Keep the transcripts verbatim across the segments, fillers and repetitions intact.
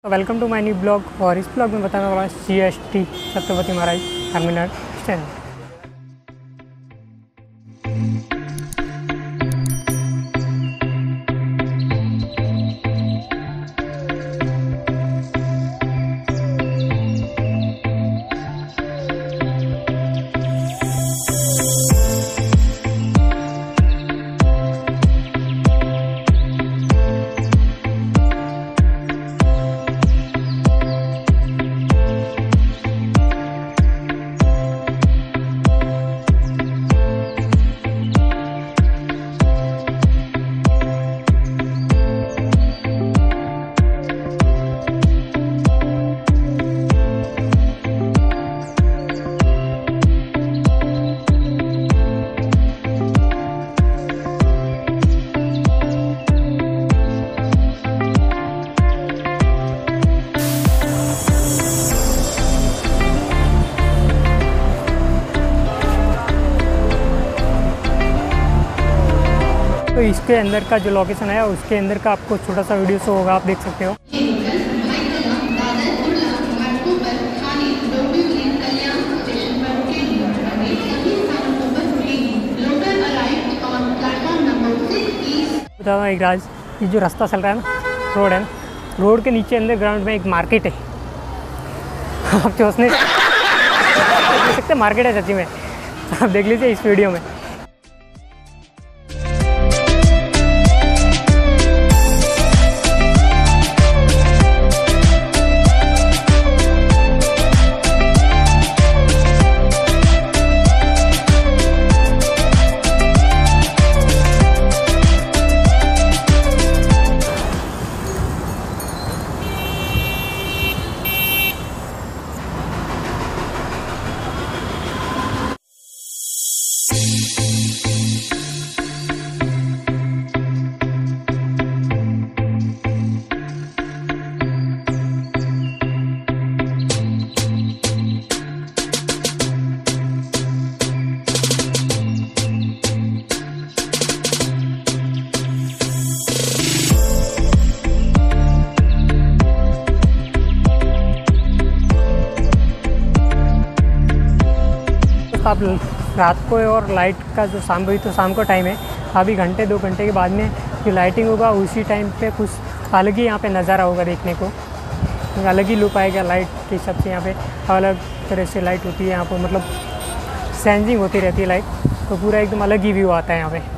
Welcome to my new blog. और इस blog में बताने वाला C S T Chhatrapati Maharaj terminal station. तो इसके अंदर का जो लोकेशन है उसके अंदर का आपको छोटा सा वीडियो शो होगा, आप देख सकते हो। बता रहा एक राज, ये जो रास्ता चल रहा है ना, रोड है ना, रोड के नीचे अंदर ग्राउंड में एक मार्केट है। आप सोचने देख सकते मार्केट है सच्ची में, आप देख लीजिए इस वीडियो में। आप रात को और लाइट का जो शाम भी तो शाम का टाइम है, अभी घंटे दो घंटे के बाद में जो लाइटिंग होगा उसी टाइम पे कुछ अलग ही यहाँ पे नज़ारा होगा देखने को, अलग ही लुक आएगा। लाइट के हिसाब से यहाँ पे अलग तरह से लाइट होती है यहाँ पर, मतलब चेंजिंग होती रहती है लाइट, तो पूरा एकदम अलग ही व्यू आता है यहाँ पे।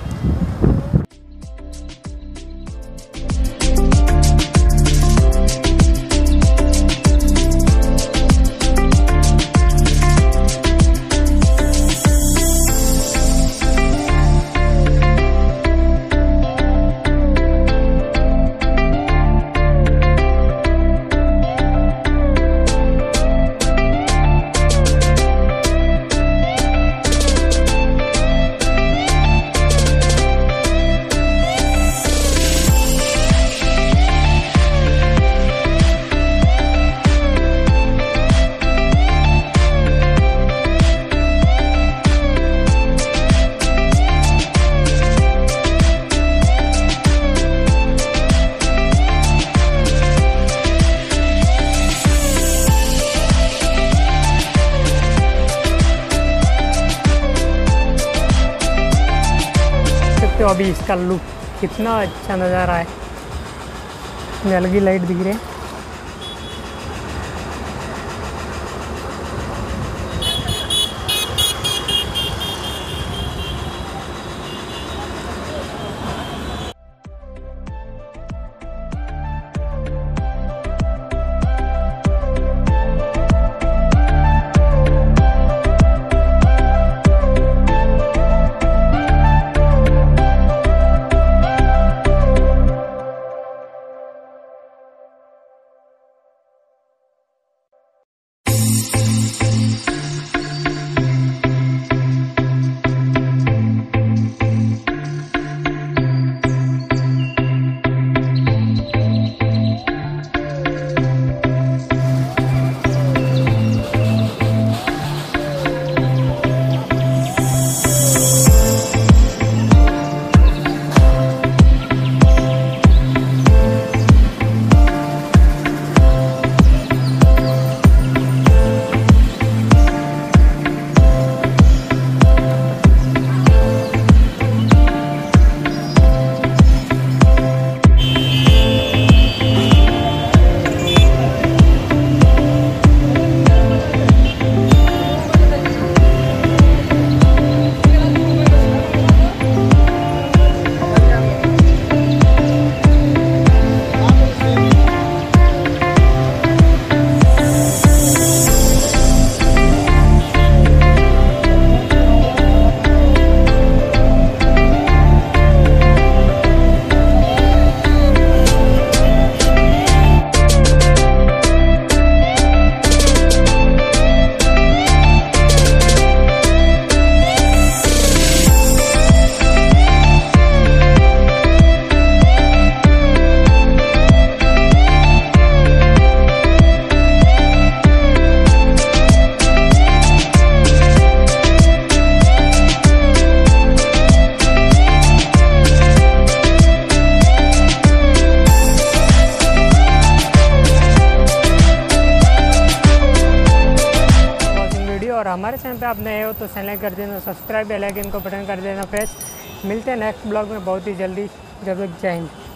तो अभी इसका लुक कितना अच्छा नज़ारा है, अलग ही लाइट दिख रही है। और हमारे चैनल पे आप नए हो तो चैनल कर देना सब्सक्राइब, बेल आइकन को बटन कर देना प्रेस। मिलते हैं नेक्स्ट ब्लॉग में बहुत ही जल्दी। जब तक जय हिंद।